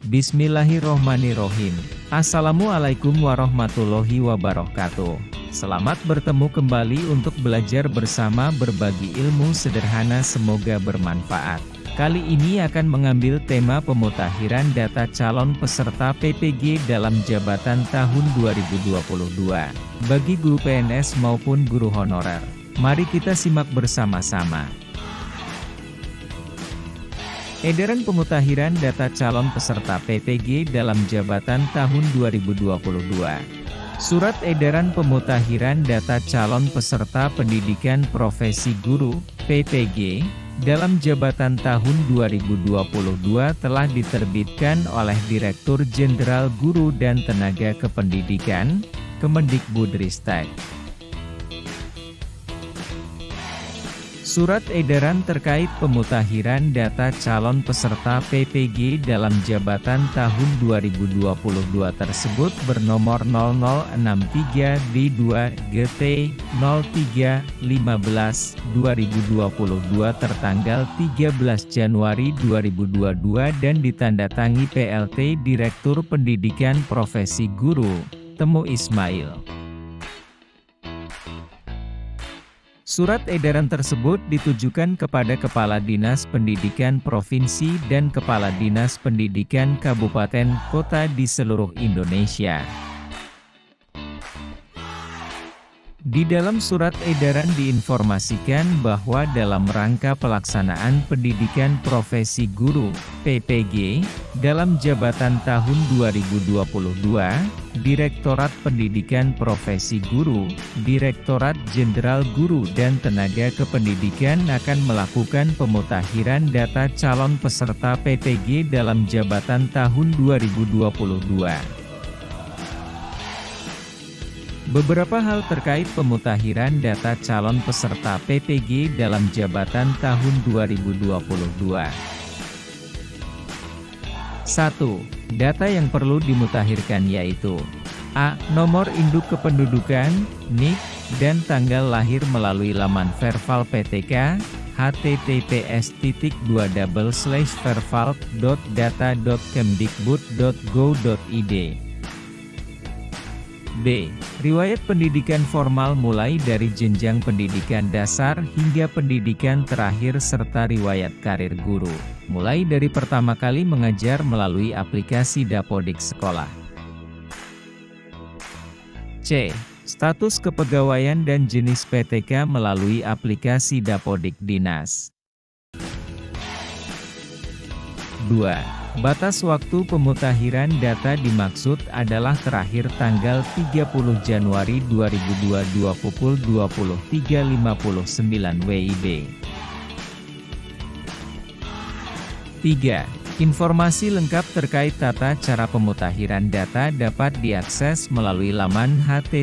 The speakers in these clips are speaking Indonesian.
Bismillahirrohmanirrohim. Assalamualaikum warahmatullahi wabarakatuh. Selamat bertemu kembali untuk belajar bersama berbagi ilmu sederhana, semoga bermanfaat. Kali ini akan mengambil tema pemutakhiran data calon peserta PPG dalam jabatan tahun 2022 bagi guru PNS maupun guru honorer. Mari kita simak bersama-sama. Edaran pemutakhiran data calon peserta PPG dalam jabatan tahun 2022. Surat edaran pemutakhiran data calon peserta pendidikan profesi guru, PPG, dalam jabatan tahun 2022 telah diterbitkan oleh Direktur Jenderal Guru dan Tenaga Kependidikan, Kemendikbudristek. Surat edaran terkait pemutakhiran data calon peserta PPG dalam jabatan tahun 2022 tersebut bernomor 0063-DT-03-15-2022 tertanggal 13 Januari 2022 dan ditandatangi PLT Direktur Pendidikan Profesi Guru, Temu Ismail. Surat edaran tersebut ditujukan kepada Kepala Dinas Pendidikan Provinsi dan Kepala Dinas Pendidikan Kabupaten Kota di seluruh Indonesia. Di dalam surat edaran diinformasikan bahwa dalam rangka pelaksanaan pendidikan profesi guru, PPG, dalam jabatan tahun 2022, Direktorat Pendidikan Profesi Guru, Direktorat Jenderal Guru dan Tenaga Kependidikan akan melakukan pemutakhiran data calon peserta PPG dalam jabatan tahun 2022. Beberapa hal terkait pemutakhiran data calon peserta PPG dalam jabatan tahun 2022. 1. Data yang perlu dimutakhirkan yaitu A. Nomor induk kependudukan, NIK, dan tanggal lahir melalui laman Verval PTK, https://verval.data.kemdikbud.go.id. B. Riwayat pendidikan formal mulai dari jenjang pendidikan dasar hingga pendidikan terakhir serta riwayat karir guru, mulai dari pertama kali mengajar melalui aplikasi Dapodik Sekolah. C. Status kepegawaian dan jenis PTK melalui aplikasi Dapodik Dinas. 2. Batas waktu pemutakhiran data dimaksud adalah terakhir tanggal 30 Januari 2022 pukul 23.59 WIB. 3. Informasi lengkap terkait tata cara pemutakhiran data dapat diakses melalui laman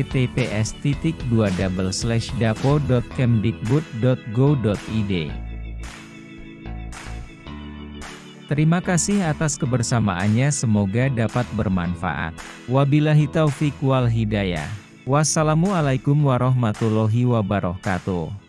https://dapo.kemdikbud.go.id. Terima kasih atas kebersamaannya, semoga dapat bermanfaat. Wabillahi taufik wal hidayah. Wassalamualaikum warahmatullahi wabarakatuh.